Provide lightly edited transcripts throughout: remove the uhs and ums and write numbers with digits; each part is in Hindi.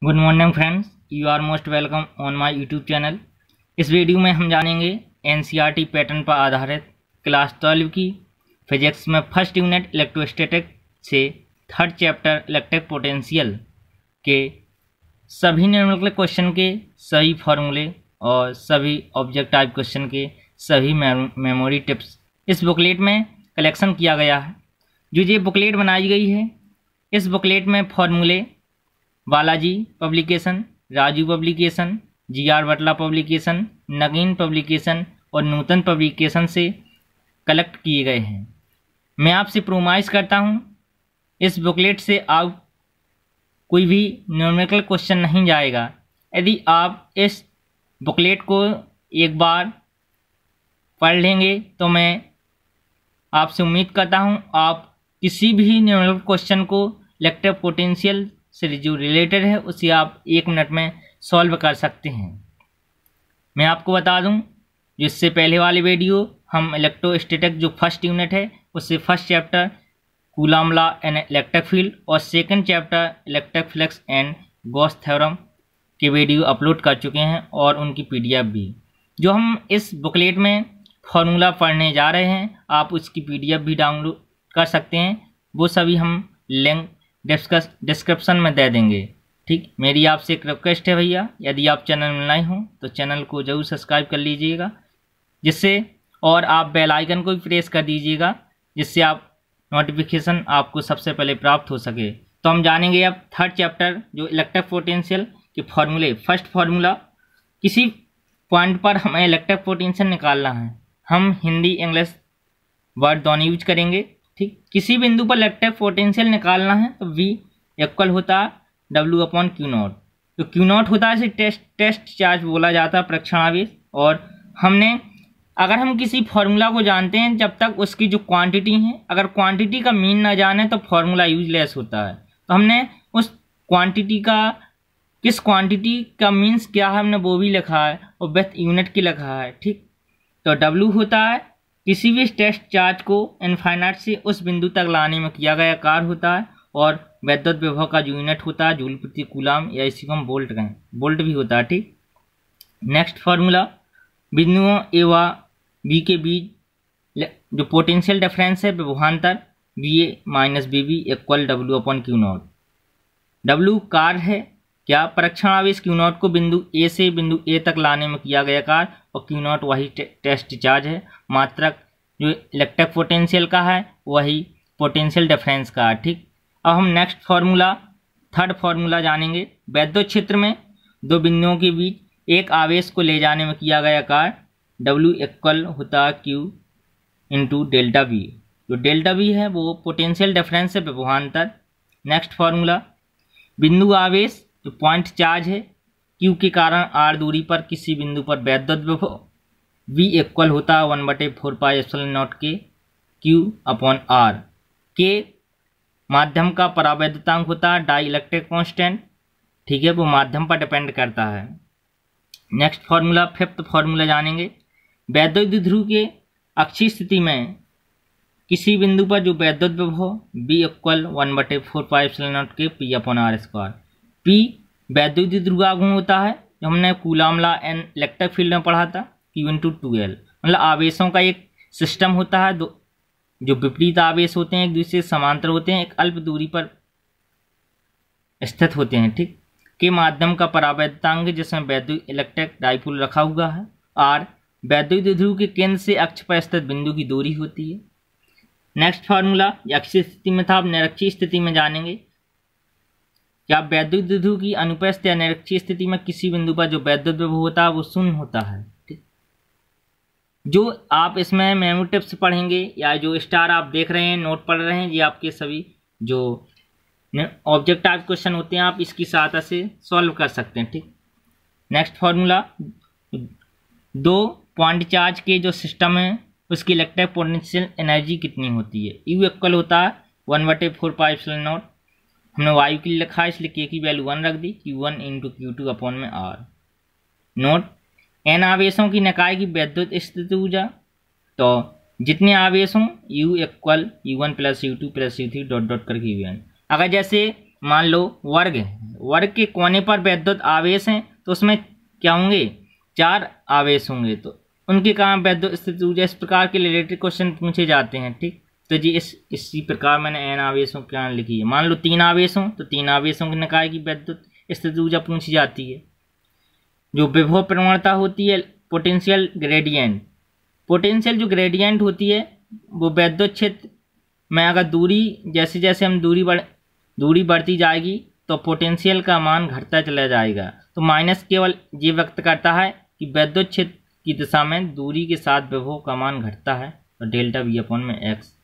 Good morning friends, you are most welcome on my YouTube channel. इस वीडियो में हम जानेंगे एनसीईआरटी पैटर्न पर आधारित क्लास 12 की फिजिक्स में फर्स्ट यूनिट इलेक्ट्रोस्टैटिक से थर्ड चैप्टर इलेक्ट्रिक पोटेंशियल के सभी न्यूमेरिकल क्वेश्चन के सही फार्मूले और सभी ऑब्जेक्ट टाइप क्वेश्चन के सभी मेमोरी टिप्स इस बुकलेट में कलेक्शन किया गया है। जो ये बुकलेट बनाई गई है, इस बुकलेट में फार्मूले Balaji publication, Raju publication, G R Bathla publication, Nageen publication और नूतन पब्लिकेशन से कलेक्ट किए गए हैं। मैं आपसे प्रोमाइस करता हूं, इस बुकलेट से आप कोई भी न्यूमेरिकल क्वेश्चन नहीं जाएगा। यदि आप इस बुकलेट को एक बार पढ़ लेंगे तो मैं आपसे उम्मीद करता हूं आप किसी भी न्यूमेरिकल क्वेश्चन को इलेक्ट्रिक पोटेंशियल से जो रिलेटेड है उसे आप 1 मिनट में सॉल्व कर सकते हैं। मैं आपको बता दूं, जिससे पहले वाली वीडियो हम इलेक्ट्रोस्टैटिक जो फर्स्ट यूनिट है उससे first chapter Coulomb law and electric field और second chapter electric flux and Gauss theorem के वीडियो अपलोड कर चुके हैं और उनकी पीडीएफ भी। जो हम इस बुकलेट में फार्मूला पढ़ने जा रहे हैं, आप उसकी पीडीएफ भी डाउनलोड कर सकते हैं। वो सभी हम लिंक डिस्क्रिप्शन में दे देंगे। ठीक, मेरी आपसे एक रिक्वेस्ट है भैया, यदि आप चैनल में नए हों तो चैनल को जरूर सब्सक्राइब कर लीजिएगा, जिससे और आप बेल आइकन को भी प्रेस कर दीजिएगा, जिससे आप नोटिफिकेशन आपको सबसे पहले प्राप्त हो सके। तो हम जानेंगे अब थर्ड चैप्टर जो इलेक्ट्रिक पोटेंशियल के फार्मूले। फर्स्ट फार्मूला, किसी पॉइंट पर हमें इलेक्ट्रिक पोटेंशियल निकालना है। हम हिंदी इंग्लिश वर्ड दोनों यूज करेंगे। ठीक, किसी बिंदु पर इलेक्ट्रिक पोटेंशियल निकालना है तो V इक्वल होता है W/Q0। तो Q0 होता है, इसे टेस्ट चार्ज बोला जाता है, परीक्षण आवेश। और अगर हम किसी फार्मूला को जानते हैं, जब तक उसकी जो क्वांटिटी है, अगर क्वांटिटी का मीन ना जाने तो फार्मूला यूजलेस होता है। तो हमने उस क्वांटिटी का, किस क्वांटिटी का मीन्स क्या है, हमने वो भी लिखा है और विथ यूनिट की लिखा है। ठीक, तो W होता है किसी भी टेस्ट चार्ज को इनफाइनाइट से उस बिंदु तक लाने में किया गया कार्य होता है, और विद्युत विभव का जो यूनिट होता है जूल प्रति कूलम या इसी को हम वोल्ट कहें, वोल्ट भी होता है। ठीक, नेक्स्ट फार्मूला, बिंदुओं ए व बी के बीच जो पोटेंशियल डिफरेंस है विभवांतर VA - VB equal W/Q0। W कार्य है, क्या परीक्षण आवेश Q0 को बिंदु A से बिंदु A तक लाने में किया गया कार्य, और Q0 वही टेस्ट चार्ज है। मात्रक जो इलेक्ट्रिक पोटेंशियल का है वही पोटेंशियल डिफरेंस का है। ठीक, अब हम नेक्स्ट फार्मूला, थर्ड फार्मूला जानेंगे। विद्युत क्षेत्र में दो बिंदुओं के बीच एक आवेश को ले जाने में किया गया कार्य W इक्वल होता है Q इंटू डेल्टा V। जो डेल्टा V है वो पोटेंशियल डिफरेंस है विभवांतर। नेक्स्ट फार्मूला, बिंदु आवेश जो पॉइंट चार्ज है Q के कारण R दूरी पर किसी बिंदु पर विद्युत विभव V इक्वल होता है 1/4πε0 के Q/R के माध्यम का परावैद्युतांक होता है डाई इलेक्ट्रिक कॉन्स्टेंट। ठीक है, वो माध्यम पर डिपेंड करता है। नेक्स्ट फार्मूला, फिफ्थ फार्मूला जानेंगे। वैद्युत द्विध्रुव के अक्षीय स्थिति में किसी बिंदु पर जो वैद्युत विभव V इक्वल 1/4πε0 के P/R²। P वैद्युत द्विध्रुव का गुण होता है, जो हमने Coulomb law and electric field में पढ़ा था, Q/2L। मतलब आवेशों का एक सिस्टम होता है, जो विपरीत आवेश होते हैं, एक दूसरे से समांतर होते हैं, एक अल्प दूरी पर स्थित होते हैं। ठीक, के माध्यम का परावैद्युतांक जिसमें वैद्युत इलेक्ट्रिक डाइपोल रखा हुआ है। R वैद्युत द्विध्रुव के केंद्र से अक्ष पर स्थित बिंदु की दूरी होती है। नेक्स्ट फार्मूला, अक्षीय स्थिति में था, अब निरक्षीय स्थिति में जानेंगे। क्या वैद्युत द्विध्रुव की अनुपस्थिति या निरक्षीय स्थिति में किसी बिंदु पर जो वैद्युत विभव होता है वो शून्य होता है। ठीक, जो आप इसमें मेमोरी टिप्स पढ़ेंगे या जो स्टार आप देख रहे हैं, नोट पढ़ रहे हैं, ये आपके सभी जो ऑब्जेक्ट टाइप क्वेश्चन होते हैं आप इसकी सहायता से सॉल्व कर सकते हैं। ठीक, नेक्स्ट फार्मूला, दो पॉइंट चार्ज के जो सिस्टम है उसकी इलेक्ट्रिक पोटेंशियल एनर्जी कितनी होती है। U इक्वल होता है 1/4πε0। हमने वायु के लिए लिखा है, इसलिए K की वैल्यू 1 रख दी, Q1 × Q2/R। नोट, N आवेशों की निकाय की विद्युत स्थिति ऊर्जा, तो जितने आवेश हों U equal U1 + U2 + U3 ... करके UN। अगर जैसे मान लो वर्ग है, वर्ग के कोने पर वैद्युत आवेश हैं तो उसमें क्या होंगे, 4 आवेश होंगे, तो उनके कारण वैद्युत स्थिति ऊर्जा, इस प्रकार के रिलेटेड क्वेश्चन पूछे जाते हैं। ठीक, तो जी इसी प्रकार मैंने n आवेशों के कारण लिखी है। मान लो 3 आवेश हों तो 3 आवेशों के निकाय की वैद्युत स्थिति ऊर्जा पूछी जाती है। जो विभव प्रवणता होती है, पोटेंशियल ग्रेडियंट, पोटेंशियल जो ग्रेडियंट होती है वो वैद्युत क्षेत्र में अगर जैसे जैसे हम दूरी बढ़ती जाएगी तो पोटेंशियल का मान घटता चला जाएगा। तो माइनस केवल ये व्यक्त करता है कि वैद्युत क्षेत्र की दिशा में दूरी के साथ विभव का मान घटता है, और डेल्टा वी अपॉन में एक्स।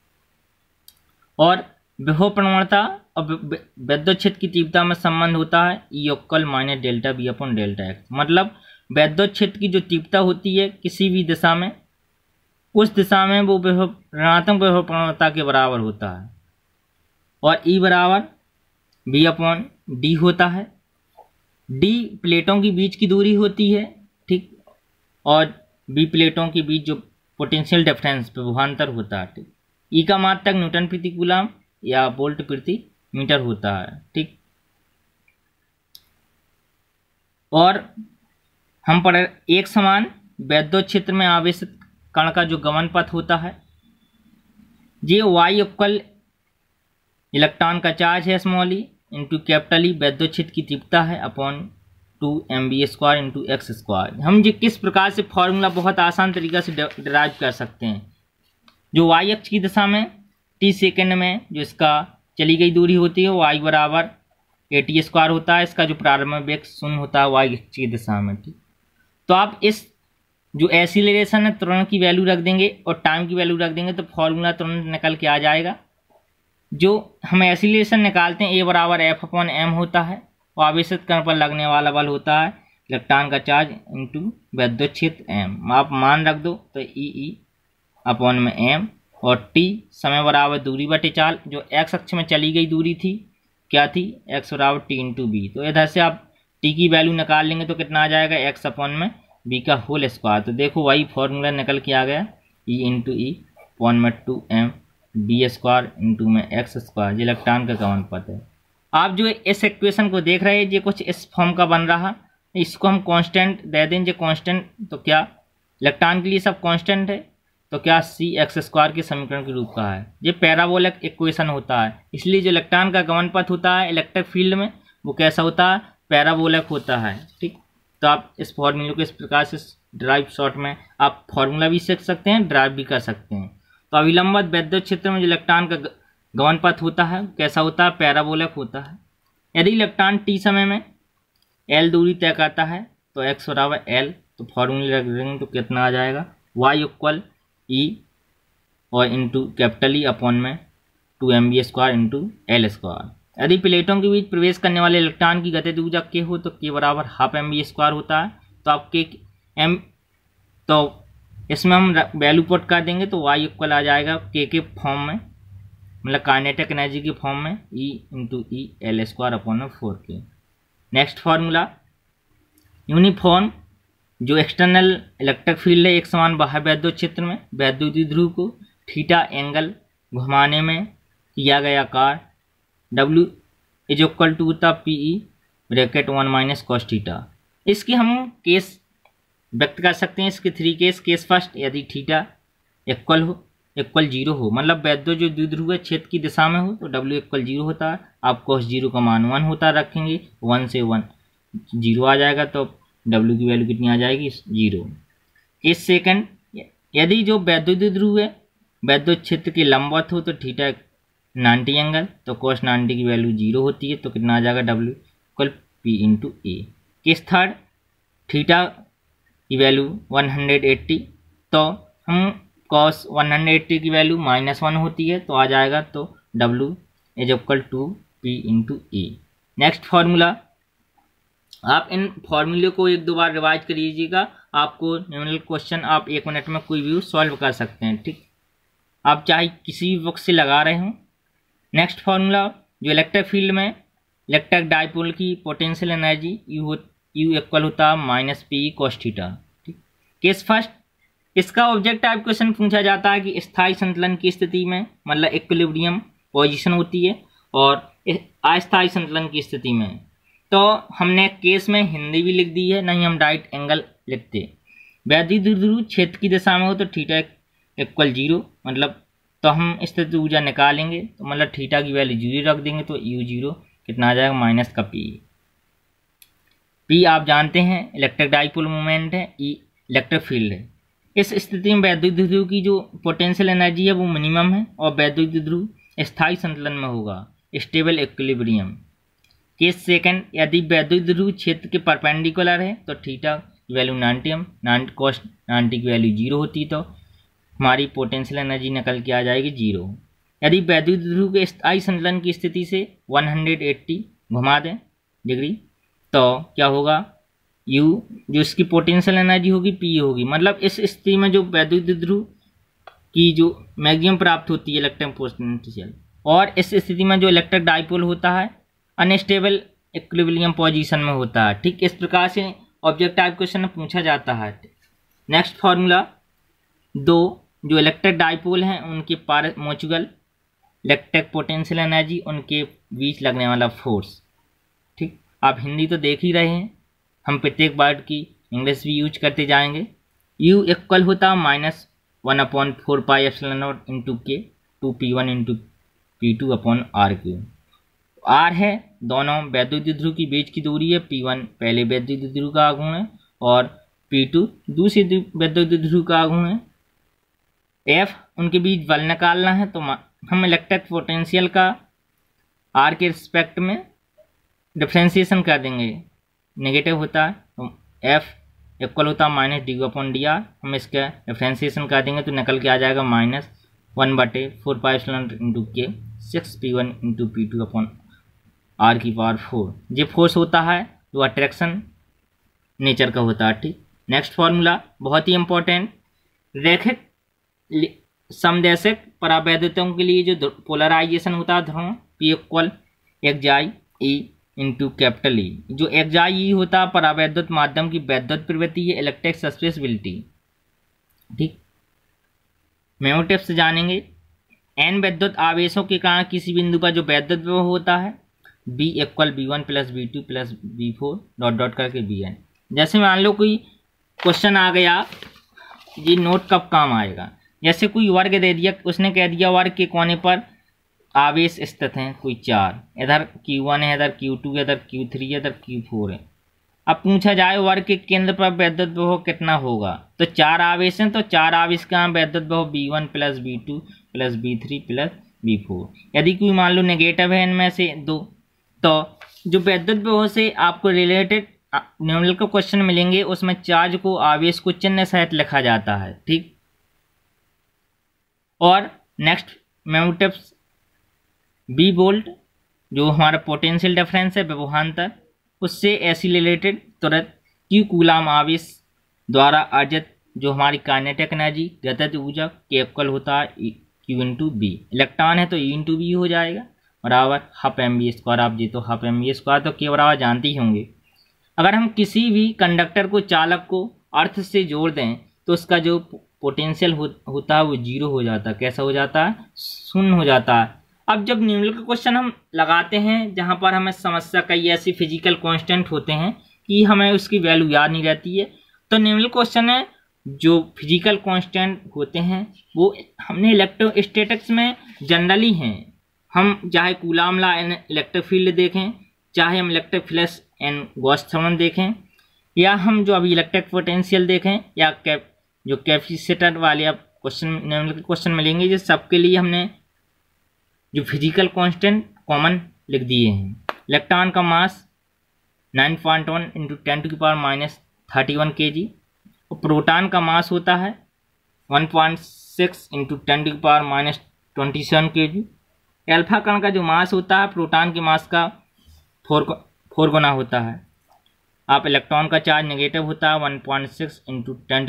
और विभव प्रवणता और वैद्युत क्षेत्र की तीव्रता में संबंध होता है E equal minus delta V upon delta X. मतलब वैद्युत क्षेत्र की जो तीव्रता होती है किसी भी दिशा में, उस दिशा में वो ऋणात्मक विभव प्रवणता के बराबर होता है, और ई बराबर वी अपॉन डी होता है। डी प्लेटों के बीच की दूरी होती है, ठीक, और बी प्लेटों के बीच जो पोटेंशियल डिफरेंस विभवांतर होता है। ठीक, ई का मात्रक न्यूटन प्रति कूलम या वोल्ट प्रति मीटर होता है। ठीक, और हम पढ़े एक समान वैद्युत क्षेत्र में आवेशित कण का जो गमन पथ होता है, ये वाई इक्वल इलेक्ट्रॉन का चार्ज है small E into capital E वैद्युत क्षेत्र की तीव्रता है अपॉन 2mv² इंटू x²। हम ये किस प्रकार से फॉर्मूला बहुत आसान तरीका से डिराइव कर सकते हैं। जो y अक्ष की दिशा में t सेकेंड में जो इसका चली गई दूरी होती है वो y बराबर at² होता है। इसका जो प्रारंभिक वेग 0 होता है y अक्ष की दिशा में। ठीक, तो आप इस जो एक्सीलरेशन है तुरंत की वैल्यू रख देंगे और टाइम की वैल्यू रख देंगे तो फॉर्मूला तुरंत निकल के आ जाएगा। जो हम एक्सीलरेशन निकालते हैं a बराबर f अपॉन m होता है, और आवेशित कण पर लगने वाला बल होता है इलेक्ट्रॉन का चार्ज इंटू वैद्युत क्षेत्र m। आप मान रख दो तो ई अपॉन में m, और t समय बराबर दूरी बटे 4, जो x अक्ष में चली गई दूरी थी क्या थी, x बराबर t इंटू बी। तो इधर से आप t की वैल्यू निकाल लेंगे तो कितना आ जाएगा, x अपॉन में b का होल स्क्वायर। तो देखो वही फॉर्मूला निकल के आ गया, e इंटू ई अपॉन में 2m b² इंटू में x²। इलेक्ट्रॉन का गमन पथ है। आप जो इस इक्वेशन को देख रहे हैं ये कुछ इस फॉर्म का बन रहा, इसको हम कांस्टेंट दे दें। जो कांस्टेंट तो क्या इलेक्ट्रॉन के लिए सब कांस्टेंट है, तो क्या c(x²) के समीकरण के रूप का है। ये पैराबोलिक इक्वेशन होता है, इसलिए जो इलेक्ट्रॉन का गमन पथ होता है इलेक्ट्रिक फील्ड में वो कैसा होता है, पैराबोलिक होता है। ठीक, तो आप इस फॉर्मूले को इस प्रकार से ड्राइव शॉर्ट में आप फॉर्मूला भी सीख सकते हैं, ड्राइव भी कर सकते हैं। तो अविलंबित वैद्युत क्षेत्र में जो इलेक्ट्रॉन का गमन पथ होता है कैसा होता है, पैराबोलिक होता है। यदि इलेक्ट्रॉन t समय में l दूरी तय करता है तो x बराबर l, तो फॉर्मूले रख देंगे तो कितना आ जाएगा, y इक्वल e और इंटू कैपिटल ई अपॉन में 2mv² इंटू l²। यदि प्लेटों के बीच प्रवेश करने वाले इलेक्ट्रॉन की गतिज ऊर्जा k हो तो k बराबर हाफ mv² होता है। तो आप k m, तो इसमें हम वैल्यू पुट कर देंगे तो y इक्वल आ जाएगा k के फॉर्म में, मतलब काइनेटिक एनर्जी के फॉर्म में E into E l² upon 4k। Next formula, uniform जो एक्सटर्नल इलेक्ट्रिक फील्ड है एक समान बाह्य वैद्युत क्षेत्र में वैद्युत ध्रुव को थीटा एंगल घुमाने में किया गया कार्य W इज इक्वल टू होता PE ब्रैकेट 1 - cos थीटा। इसके हम केस व्यक्त कर सकते हैं, इसके 3 केस। केस फर्स्ट, यदि थीटा इक्वल 0 हो, मतलब वैद्युत जो द्विध्रुव क्षेत्र की दिशा में हो तो W इक्वल 0 होता है। आप cos 0 का मान 1 होता रखेंगे, 1 से 1 0 आ जाएगा, तो W की वैल्यू कितनी आ जाएगी, 0। केस सेकंड, यदि जो वैद्युत द्विध्रुव है वैद्युत क्षेत्र के लंबवत हो तो थीटा 90 एंगल, तो cos 90 की वैल्यू 0 होती है, तो कितना आ जाएगा, W equal P into A. Case third, theta की वैल्यू 180, तो हम cos 180 की वैल्यू -1 होती है, तो आ जाएगा तो W is equal to P into A. Next formula, आप इन फार्मूले को 1-2 बार रिवाइज कर लीजिएगा, आपको न्यूमेरिकल क्वेश्चन आप 1 मिनट में कोई भी सॉल्व कर सकते हैं। ठीक, आप चाहे किसी भी बुक से लगा रहे हों। नेक्स्ट फार्मूला, जो इलेक्ट्रिक फील्ड में इलेक्ट्रिक डाइपोल की पोटेंशियल एनर्जी यू इक्वल होता है -PE cos थीटा। ठीक, केस फर्स्ट, इसका ऑब्जेक्ट टाइप क्वेश्चन पूछा जाता है कि स्थायी संतुलन की स्थिति में, मतलब इक्विलिब्रियम पोजीशन होती है, और अस्थायी संतुलन की स्थिति में। तो हमने केस में हिंदी भी लिख दी है, नहीं हम डाइट एंगल लिखते। वैद्युत ध्रुव क्षेत्र की दिशा में हो तो थीटा इक्वल 0, मतलब तो हम स्थिति ऊर्जा निकालेंगे तो मतलब थीटा की वैल्यू 0 रख देंगे तो U0 कितना आ जाएगा माइनस का P आप जानते हैं इलेक्ट्रिक डाइपोल मोमेंट है, E इलेक्ट्रिक फील्ड है। इस स्थिति में वैद्युत ध्रुव की जो पोटेंशियल एनर्जी है वो मिनिमम है और वैद्युत ध्रुव स्थायी संतुलन में होगा, स्टेबल इक्विलिब्रियम। केस सेकंड, यदि वैद्युत ध्रुव क्षेत्र के परपेंडिकुलर है तो थीटा की वैल्यू 90 cos 90 की वैल्यू 0 होती तो हमारी पोटेंशियल एनर्जी निकल के आ जाएगी 0। यदि वैद्युत ध्रुव के स्थायी संतुलन की स्थिति से 180 घुमा दें डिग्री तो क्या होगा, U जो इसकी पोटेंशियल एनर्जी होगी P होगी, मतलब इस स्थिति में जो वैद्युत ध्रुव की जो मैक्सिमम प्राप्त होती है इलेक्ट्रिक पोटेंशियल, और इस स्थिति में जो इलेक्ट्रिक डाइपोल होता है अनस्टेबल इक्विलिब्रियम पोजीशन में होता है। ठीक इस प्रकार से ऑब्जेक्ट टाइप क्वेश्चन में पूछा जाता है। नेक्स्ट फार्मूला, दो जो इलेक्ट्रिक डाइपोल हैं उनके पार म्यूचुअल इलेक्ट्रिक पोटेंशियल एनर्जी, उनके बीच लगने वाला फोर्स। ठीक, आप हिंदी तो देख ही रहे हैं, हम प्रत्येक वर्ड की इंग्लिश भी यूज करते जाएंगे। U इक्वल होता है -1/4πε0 इंटू के 2p1 into p2 upon r3। R है दोनों वैद्युत ध्रुव की बीच की दूरी है, P1 पहले वैद्युत ध्रुव का आघूर्ण है और P2 दूसरी वैद्युत ध्रुव का आघूर्ण है। F उनके बीच बल निकालना है तो हम इलेक्ट्रिक पोटेंशियल का R के रिस्पेक्ट में डिफ्रेंसिएशन कर देंगे, नेगेटिव होता है तो F इक्वल होता है -dU/dr। हम इसका डिफ्रेंसिएशन कर देंगे तो निकल के आ जाएगा -1/4πε0 इंटू के 6p1 into p2 upon r⁴। ये फोर्स होता है जो अट्रैक्शन नेचर का होता है। ठीक, नेक्स्ट फार्मूला बहुत ही इंपॉर्टेंट, रैखिक समदैशिक परावैद्युतों के लिए जो पोलराइजेशन होता है ध्रुव P equal xi E into capital E। जो xi E होता है परावैद्युत माध्यम की वैद्युत प्रवृत्ति है, इलेक्ट्रिक सस्पेंसिबिलिटी। ठीक, मेमो टिप्स जानेंगे। n वैद्युत आवेशों के कारण किसी बिंदु पर जो वैद्युत विभव होता है B equal V1 plus V2 plus V4 dot dot करके Vn। जैसे मान लो कोई क्वेश्चन आ गया, ये नोट कब काम आएगा, जैसे कोई वर्ग दे दिया, उसने कह दिया वर्ग के कोने पर आवेश स्थित हैं कोई 4, इधर Q1 है, इधर Q2 है, इधर Q3 है, इधर Q4 है। अब पूछा जाए वर्ग के केंद्र पर वैद्युत विभव कितना होगा, तो 4 आवेश हैं तो 4 आवेश का वैद्युत विभव V1 plus V2 plus V3 plus V4। यदि कोई मान लो नेगेटिव है इनमें से 2 तो जो वैद्युत विभव से आपको रिलेटेड निम्नलिखित क्वेश्चन मिलेंगे उसमें चार्ज को आवेश को चिन्ह सहित लिखा जाता है। ठीक, और next memo tips, B volt जो हमारा पोटेंशियल डिफरेंस है विभवांतर, उससे ऐसी रिलेटेड तुरंत Q कूलाम आवेश द्वारा अर्जित जो हमारी काइनेटिक एनर्जी गतिज ऊर्जा के इक्वल होता है Q इंटू B। इलेक्ट्रॉन है तो E इंटू B हो जाएगा बराबर हाफ mv²। आप जी तो हाफ mv² तो K बराबर जानते ही होंगे। अगर हम किसी भी कंडक्टर को चालक को अर्थ से जोड़ दें तो उसका जो पोटेंशियल होता है वो 0 हो जाता है। कैसा हो जाता है, शून्य हो जाता है। अब जब निम्नलिखित क्वेश्चन हम लगाते हैं जहाँ पर हमें समस्या कई ऐसी फिजिकल कांस्टेंट होते हैं कि हमें उसकी वैल्यू याद नहीं रहती है, तो निम्नलिखित क्वेश्चन है जो फिजिकल कांस्टेंट होते हैं वो हमने इलेक्ट्रोस्टैटिक्स में जनरली हैं। हम चाहे Coulomb law and electric field देखें, चाहे हम electric flux and Gauss theorem देखें, या हम जो अभी इलेक्ट्रिक पोटेंशियल देखें, या जो कैपेसिटर वाले आप क्वेश्चन मिलेंगे, जो सबके लिए हमने जो फिजिकल कांस्टेंट कॉमन लिख दिए हैं। इलेक्ट्रॉन का मास 9.1 इंटू 10⁻³ kg और प्रोटॉन का मास होता है 1.6 इंटू 10⁻27 kg। अल्फा कण का जो मास होता है प्रोटॉन के मास का 4 गुना होता है। आप इलेक्ट्रॉन का चार्ज नेगेटिव होता है 1.6 इंटू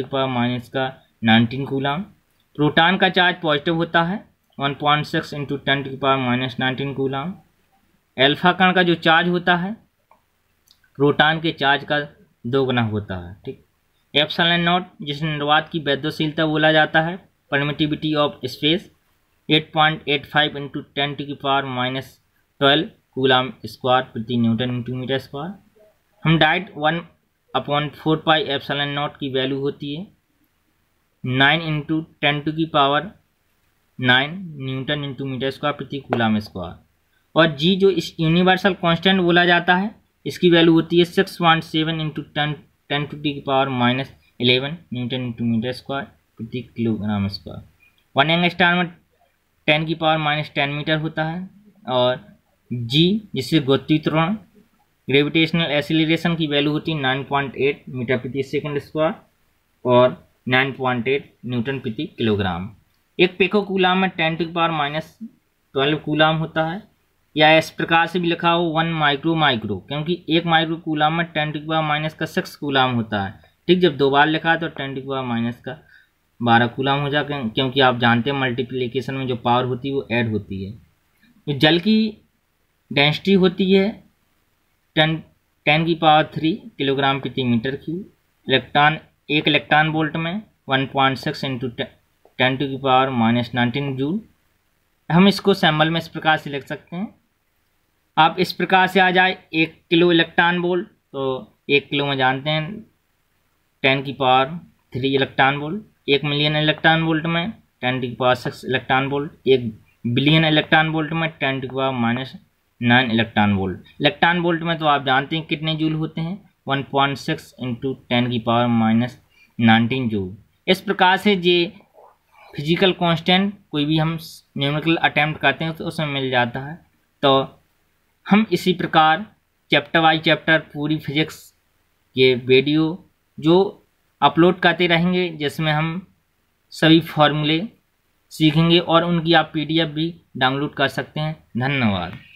10⁻19 कूलाम। प्रोटॉन का चार्ज पॉजिटिव होता है 1.6 इंटू 10⁻19 कूलाम। अल्फा कण का जो चार्ज होता है प्रोटॉन के चार्ज का 2 गुना होता है। ठीक, एप्सिलॉन नॉट जिसे निर्वात की वैद्युशीलता बोला जाता है, permittivity of space 8.85 into 10⁻12 coulomb square प्रति न्यूटन इंटू मीटर स्क्वायर। हम डायरेक्ट 1/4 पाई एप्सिलॉन नॉट की वैल्यू होती है 9 into 10⁹ newton into metre square प्रति कूलाम स्क्वायर। और जी जो इस यूनिवर्सल कांस्टेंट बोला जाता है, इसकी वैल्यू होती है 6.7 into 10⁻11 newton into metre square प्रति किलोग्राम स्क्वायर। 1 एंगस्ट्रॉम में 10⁻10 मीटर होता है। और जी जिससे गुरुत्वीय त्वरण ग्रेविटेशनल एक्सीलरेशन की वैल्यू होती है 9.8 मीटर प्रति सेकंड स्क्वायर और 9.8 न्यूटन प्रति किलोग्राम। एक पिको कूलाम में 10⁻12 कूलाम होता है, या इस प्रकार से भी लिखा हो 1 माइक्रो, क्योंकि एक माइक्रो कूलाम में 10⁻6 कूलाम होता है। ठीक, जब दो बार लिखा है तो 10⁻12 कूलाम हो जाएगा, क्योंकि आप जानते हैं मल्टीप्लिकेशन में जो पावर होती है वो ऐड होती है। तो जल की डेंसिटी होती है 10⁻³ किलोग्राम प्रति मीटर क्यूब। एक इलेक्ट्रॉन वोल्ट में 1.6 इंटू 10⁻⁻19 जूल। हम इसको सैम्बल में इस प्रकार से लिख सकते हैं। आप इस प्रकार से आ जाए 1 किलो इलेक्ट्रॉन वोल्ट, तो 1 किलो में जानते हैं 10⁻³ electron volt. 1 million electron volt में 10⁻6 electron volt. 1 billion electron volt में 10⁻⁹ इलेक्ट्रॉन वोल्ट। इलेक्ट्रॉन वोल्ट में तो आप जानते हैं कितने जूल होते हैं, 1.6 इंटू 10⁻⁻19 जूल। इस प्रकार से ये फिजिकल कांस्टेंट कोई भी हम न्यूमेरिकल अटेम्प्ट करते हैं तो उसमें मिल जाता है। तो हम इसी प्रकार चैप्टर बाई चैप्टर पूरी फिजिक्स के वीडियो जो अपलोड करते रहेंगे, जिसमें हम सभी फॉर्मूले सीखेंगे और उनकी आप PDF भी डाउनलोड कर सकते हैं। धन्यवाद।